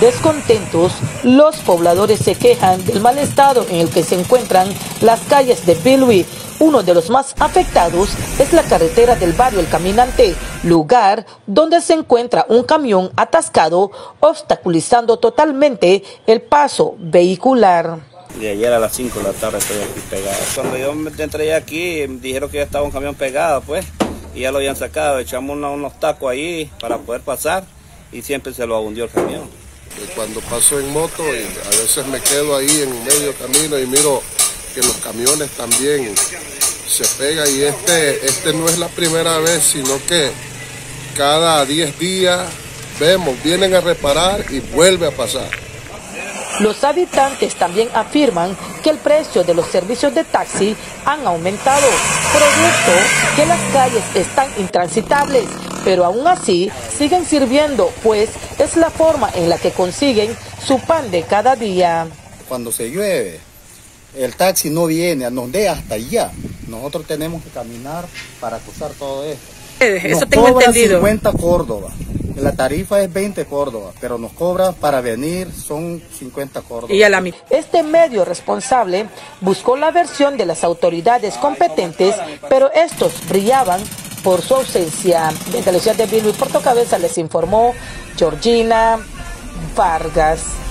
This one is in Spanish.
Descontentos, los pobladores se quejan del mal estado en el que se encuentran las calles de Bilwi. Uno de los más afectados es la carretera del barrio El Caminante, lugar donde se encuentra un camión atascado, obstaculizando totalmente el paso vehicular. De ayer a las 5 de la tarde estoy aquí pegado. Cuando yo me entré aquí, dijeron que ya estaba un camión pegado, pues, y ya lo habían sacado. Echamos unos tacos ahí para poder pasar y siempre se lo hundió el camión. Cuando paso en moto, y a veces me quedo ahí en medio camino y miro que los camiones también se pegan, y este no es la primera vez, sino que cada 10 días vienen a reparar y vuelve a pasar. Los habitantes también afirman que el precio de los servicios de taxi han aumentado, producto que las calles están intransitables, pero aún así siguen sirviendo, pues es la forma en la que consiguen su pan de cada día. Cuando se llueve, el taxi no viene, nos deja hasta allá. Nosotros tenemos que caminar para cruzar todo esto. Eso nos tengo cobra entendido. 50 Córdoba. La tarifa es 20 Córdoba, pero nos cobra para venir son 50 Córdoba. Este medio responsable buscó la versión de las autoridades competentes, pero estos brillaban por su ausencia. Desde la ciudad de Bilwi, Puerto Cabeza, les informó Georgina Vargas.